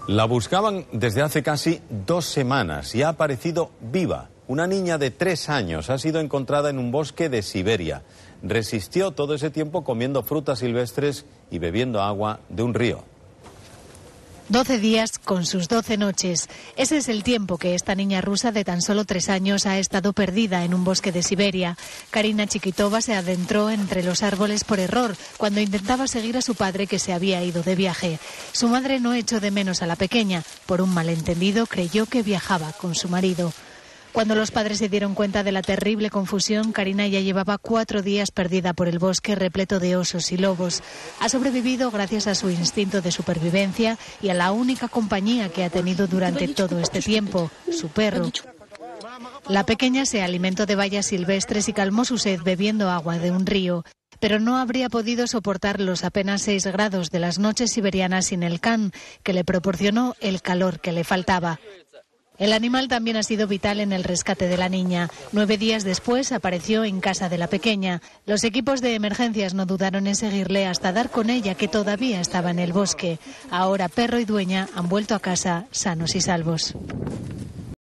La buscaban desde hace casi 2 semanas y ha aparecido viva. Una niña de 3 años ha sido encontrada en un bosque de Siberia. Resistió todo ese tiempo comiendo frutas silvestres y bebiendo agua de un río. 12 días con sus 12 noches. Ese es el tiempo que esta niña rusa de tan solo 3 años ha estado perdida en un bosque de Siberia. Karina Chikitova se adentró entre los árboles por error cuando intentaba seguir a su padre, que se había ido de viaje. Su madre no echó de menos a la pequeña. Por un malentendido creyó que viajaba con su marido. Cuando los padres se dieron cuenta de la terrible confusión, Karina ya llevaba 4 días perdida por el bosque repleto de osos y lobos. Ha sobrevivido gracias a su instinto de supervivencia y a la única compañía que ha tenido durante todo este tiempo, su perro. La pequeña se alimentó de bayas silvestres y calmó su sed bebiendo agua de un río. Pero no habría podido soportar los apenas 6 grados de las noches siberianas sin el can, que le proporcionó el calor que le faltaba. El animal también ha sido vital en el rescate de la niña. 9 días después apareció en casa de la pequeña. Los equipos de emergencias no dudaron en seguirle hasta dar con ella, que todavía estaba en el bosque. Ahora perro y dueña han vuelto a casa sanos y salvos.